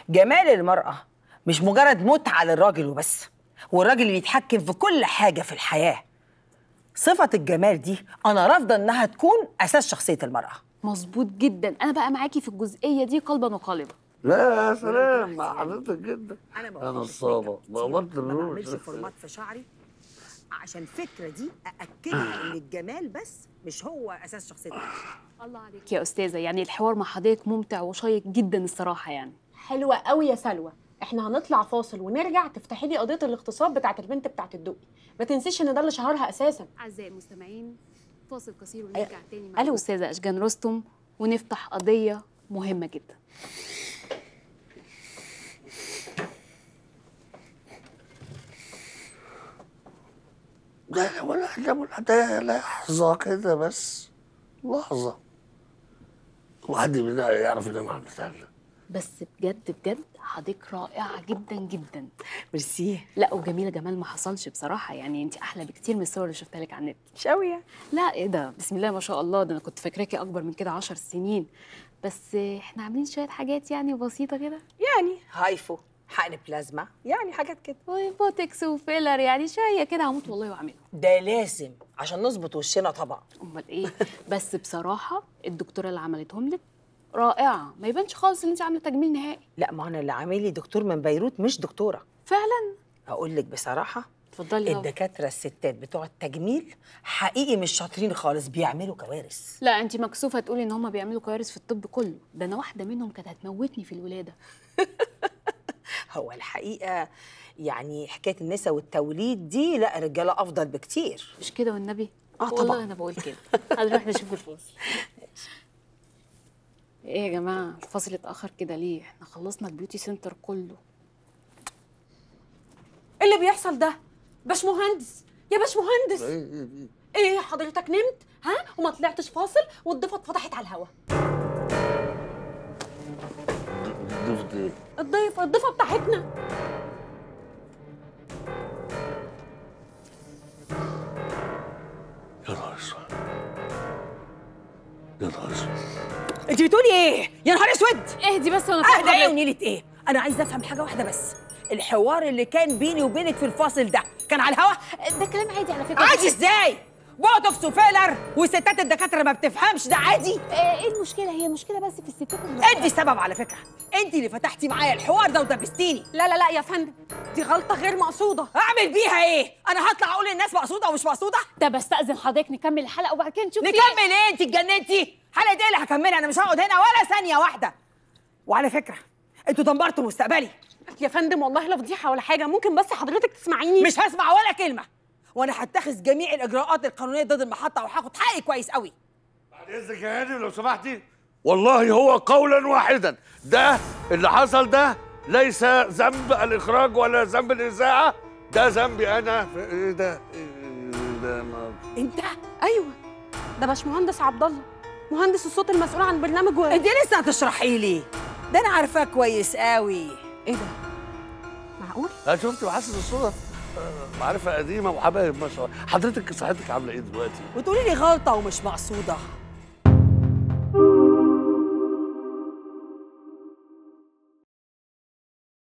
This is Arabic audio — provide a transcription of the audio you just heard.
جمال المرأة مش مجرد متعة للراجل وبس، والراجل اللي يتحكم في كل حاجة في الحياة. صفة الجمال دي أنا رافضة إنها تكون أساس شخصية المرأة. مظبوط جدا، أنا بقى معاكي في الجزئية دي قلبا وقالبا. لا يا سلام مع حضرتك جدا. أنا نصابة نورت الروح. ما بعملش فورمات في شعري عشان الفكرة دي أأكدها إن الجمال بس مش هو أساس شخصية المرأة. الله عليك يا أستاذة، يعني الحوار مع حضرتك ممتع وشيق جدا الصراحة. يعني حلوة قوي يا سلوى. احنا هنطلع فاصل ونرجع تفتحي لي قضية الاغتصاب بتاعت البنت بتاعت الدقي. ما تنسيش ان ده اللي شهرها اساسا. أعزائي المستمعين، فاصل قصير ونرجع تاني مع الأستاذة أشجان رستم ونفتح قضية مهمة جدا. ده ده لحظة كده بس، لحظة وحد منا يعرف ينام على البتاع ده. بس بجد بجد حضرتك رائعة جدا جدا. ميرسي. لا وجميلة جمال ما حصلش بصراحة، يعني انت أحلى بكتير من الصور اللي شفتها لك على النت. مش قوي يعني. لا ايه ده، بسم الله ما شاء الله، ده أنا كنت فاكراكي أكبر من كده 10 سنين. بس احنا عاملين شوية حاجات يعني بسيطة كده، يعني هايفو، حقن بلازما، يعني حاجات كده. وبوتكس وفيلر، يعني شوية كده هموت والله وأعملها. ده لازم عشان نظبط وشنا طبعا. أمال إيه؟ بس بصراحة الدكتورة اللي عملتهم لك رائعة، ما يبانش خالص إن أنت عاملة تجميل نهائي. لا ما انا اللي عامل لي دكتور من بيروت مش دكتورة. فعلا؟ اقول لك بصراحة، اتفضلي. الدكاترة الستات بتوع التجميل حقيقي مش شاطرين خالص، بيعملوا كوارث. لا انت مكسوفة تقولي ان هم بيعملوا كوارث في الطب كله، ده انا واحدة منهم كانت هتموتني في الولادة. هو الحقيقة يعني حكاية النساء والتوليد دي لا، الرجالة أفضل بكتير. مش كده والنبي؟ طبعا. والله انا بقول كده. هنروح نشوف الفاصل. ايه يا جماعة الفاصل اتأخر كده ليه؟ احنا خلصنا البيوتي سنتر كله. ايه اللي بيحصل ده؟ باشمهندس يا باشمهندس، ايه حضرتك نمت ها وما طلعتش فاصل والضيفه اتفتحت على الهوا؟ ضفت ايه؟ الضيفه بتاعتنا. يا نهار اسود، يا نهار اسود. انت بتقولي ايه؟ يا نهار اسود. اهدي بس وانا اهدى ايه ونيلة ايه؟ انا عايزه افهم حاجه واحده بس، الحوار اللي كان بيني وبينك في الفاصل ده كان على الهوا؟ ده كلام عادي على فكرة. عادي ازاي؟ بوتوكس وفيلر والستات الدكاتره ما بتفهمش، ده عادي؟ ايه المشكلة؟ هي المشكلة بس في الستات اللي انت السبب على فكره، انت اللي فتحتي معايا الحوار ده ودبستيني. لا يا فندم، دي غلطه غير مقصوده. اعمل بيها ايه؟ انا هطلع اقول للناس مقصوده ومش مقصوده؟ ده بستأذن حضرتك نكمل الحلقة وبعد كده نشوف نكمل ايه؟ انت اتجننتي؟ حلقه ايه اللي هكملها؟ انا مش هقعد هنا ولا ثانيه واحده. وعلى فكره انتوا دمرتوا مستقبلي. يا فندم والله لا فضيحه ولا حاجه، ممكن بس حضرتك تسمعيني؟ مش هسمع ولا كلمه، وانا هتخذ جميع الاجراءات القانونيه ضد المحطه وهاخد حقي كويس قوي. بعد اذنك يا هاني لو سمحتي، والله هو قولا واحدا، ده اللي حصل ده ليس ذنب الاخراج ولا ذنب الاذاعه، ده ذنبي انا. ايه ده؟ ايه ده؟ انت؟ ايوه ده باشمهندس عبد الله، مهندس الصوت المسؤول عن برنامج انت لسه هتشرحي لي؟ ده انا عارفاه كويس قوي. ايه ده؟ معقول؟ شفت محسن الصوره؟ معرفه قديمه وحبايب ما شاء الله. حضرتك صحتك عامله ايه دلوقتي؟ وتقولي لي غلطه ومش مقصوده.